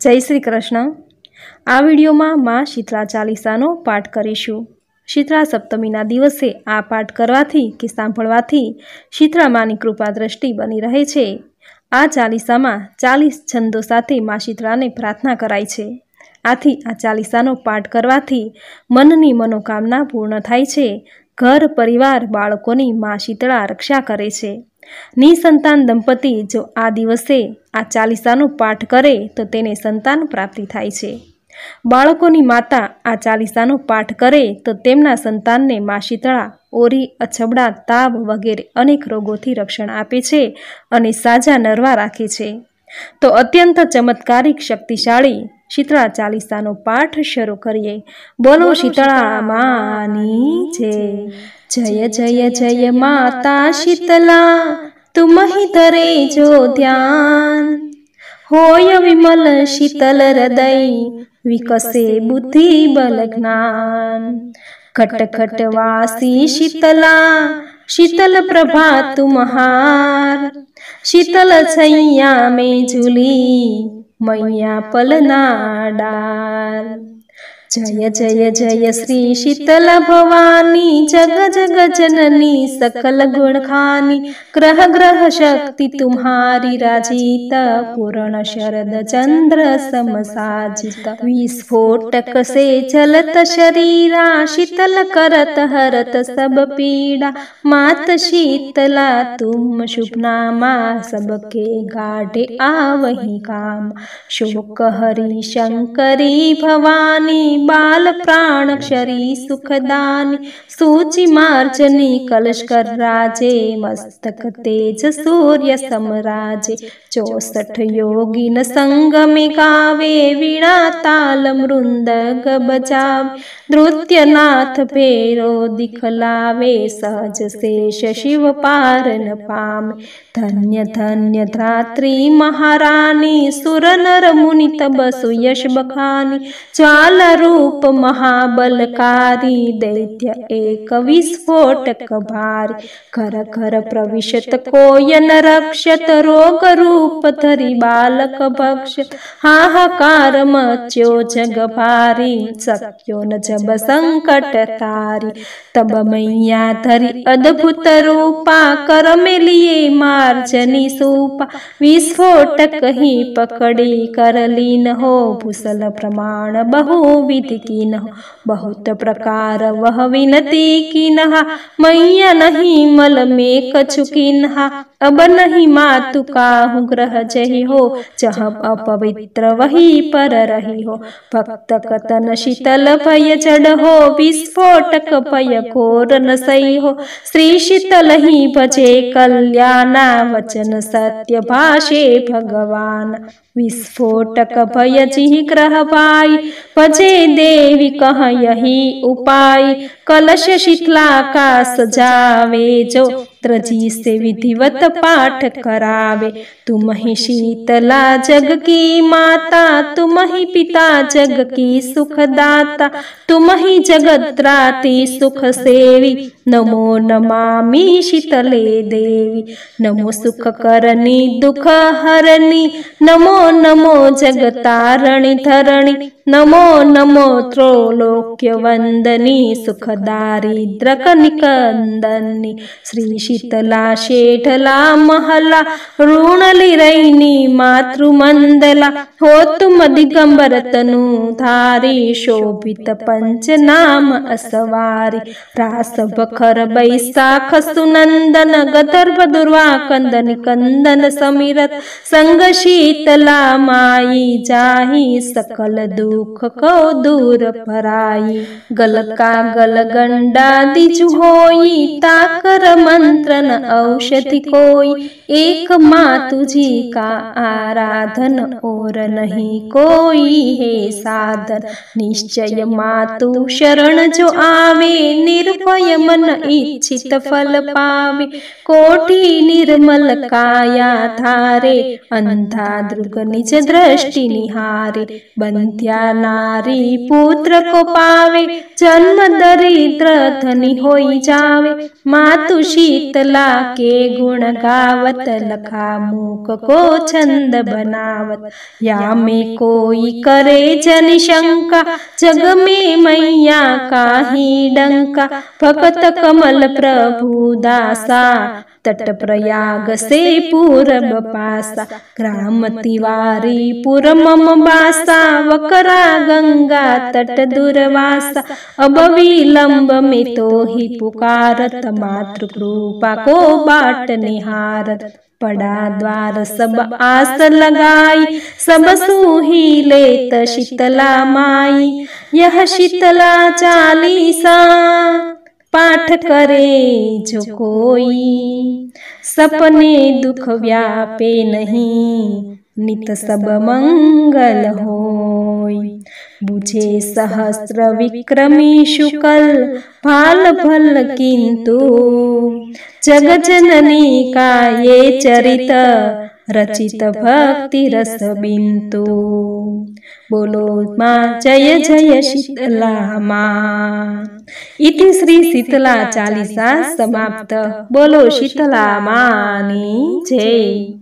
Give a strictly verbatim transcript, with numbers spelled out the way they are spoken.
जय श्री कृष्ण। आ विडियो में माँ शीतला चालीसानो पाठ करीशुं। शीतला सप्तमीना दिवसे आ पाठ करवाथी के सांभळवाथी शीतला मानी कृपा दृष्टि बनी रहे छे। आ चालीसा में चालीस छंदों साथे माँ शीतला ने प्रार्थना कराई छे। आथी आ चालीसानो पाठ करवाथी मननी मनोकामना पूर्ण थाय छे। घर परिवार बाळकोनी माँ शीतला रक्षा करे छे। निसंतान दंपति जो आ दिवसे आ चालीसानो पाठ करे तो तेने संतान प्राप्ति थाय छे। बाळकोनी माता आ चालीसानो पाठ करे तो तेमना संतान ने माँ शीतला ओरी, अछबड़ा, ताव वगैरे अनेक रोगोथी रक्षण आपे छे अने साजा नरवा राखे छे। तो अत्यंत चमत्कारिक शक्तिशाળી शीतला चालीसानो पाठ शुरू करिए। बोलो शीतला मानी जय। जय जय जय माता शीतला तुम ही धरे जो ध्यान। होय विमल शीतल हृदय विकसे बुद्धि बल ज्ञान। खट खट वासी शीतला शीतल प्रभा तुम्हार। शीतल छैया में झूली मैया पलना डार। जय जय जय श्री शीतल भवानी जग जग जननी सकल गुण खानी। ग्रह ग्रह शक्ति तुम्हारी राजित पूर्ण शरद चंद्र समसाजित। विस्फोटक से चलत शरीरा शीतल करत हरत सब पीड़ा। मात शीतला तुम शुभ नामा सबके गाढ़े आवही काम। शोक हरि शंकरी भवानी बाल प्राण क्षरी सुखदानी। सूचि मार्जनी कलश कर राजे मस्तक तेज सूर्य समराजे। चौसठ योगिन संग में गावे वीणा ताल मृदंग बजावे। नृत्यनाथ भेरो दिखलावे सहज शेष शिव पार न पामे। धन्य धन्य धात्री महारानी सुर नर मुनि तब सुयश बखानी। ज्वाल रूप महाबलकारी दैत्य एक विस्फोटक भारी। घर घर प्रविशत कोयन रक्षत रोग रूप धरि बालक भक्षत। हाहाकार मच्यो जग भारी सक्यो न जब संकट तारी। तब मैया धरि अद्भुत रूपा कर में लिए मार्जनी सूपा। विस्फोटक ही पकड़ी कर लीन हो भूसल प्रमाण बहुविधि कीन हो। बहुत प्रकार वह विनती कीन्हा मैया नहीं मल में कछु कीन्हा। अब नहीं मातु काहू ग्रह जही हो जहाँ अपवित्र वही पर रही हो। भक्त कतन शीतल भय जड़ हो विस्फोटक भय घोर न सही हो। श्री शीतल ही भजे कल्याणा वचन सत्य भाषे भगवान। विस्फोटक भय जिहि ग्रह पाई भजे देवी कह यही उपाय। कलश शीतला का सजावे जो त्रजी से विधिवत पाठ करावे। तुम ही शीतला जग की माता तुम ही पिता जग की सुखदाता। तुम ही जगत्राती सुख सेवी नमो नमामि शीतले देवी। नमो सुख करनी दुख हरणी नमो नमो जगतारणी धरणी। नमो नमो त्रैलोक्य वंदनी सुख दारिद्रक निकंदनी। श्री शीतला शेठला महला ऋणली रैनी मातृमंदला। हो तुम दिगंबर तनु धारी शोभित पंच नाम असवारी। रास बखर बैसाख सुनंदन गदर्भ दुर्वा कंदन कंदन समीरत। संग शीतला माई जाही सकल दुख को दूर भराई। गल का गल गंडा दिजु होई ताकर मंत्रन औषधि कोई। एक माँ तुझी का आराधन और नहीं कोई है साधन। निश्चय मातु शरण जो आवे निर्भय मन इच्छित फल पावे। कोटि निर्मल काया धारे अंधा दृग निज दृष्टि निहारे। बंध्या नारी पुत्र को पावे जन्म दरिद्र धनी होई जावे। मातु शीतला शीतला के गुण गावत, लखा मूक को छंद बनावत। या में कोई करे जन शंका, जग में मैया काहि डंका। भक्त कमल प्रभु दासा, तट प्रयाग से पूरब पासा। ग्राम तिवारी पुर मम बासा, वकरा गंगा तट दुर्वासा। अब विलंब में तो ही पुकारत, मातृ कृपा को बाट निहारत। पड़ा द्वार सब आस लगाई, सब सूही लेत शीतला माई। यह शीतला चालीसा पाठ करे जो कोई, सपने दुख व्यापे नहीं, नित सब मंगल होय। बुझे सहस्र विक्रमी शुकल, भाल भल किंतु जग जननी का ये चरित, रचित भक्ति रस बिंतु। बोलो माँ जय जय शीतला माँ। इति श्री शीतला चालीसा समाप्त। बोलो शीतला मानी जय।